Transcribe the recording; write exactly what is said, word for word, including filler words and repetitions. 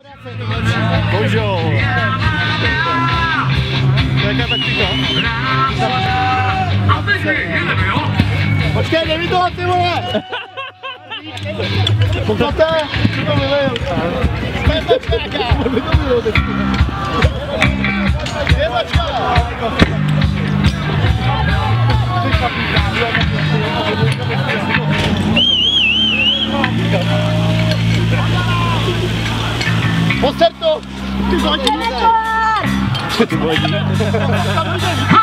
Božo. Jaká taktika? Počkej, neví toho, ty vole! Pokate, co to vylejil? Zpětačka, by to bylo teď. Zpětačka! Poster to! Ty zhodí! Ty zhodí!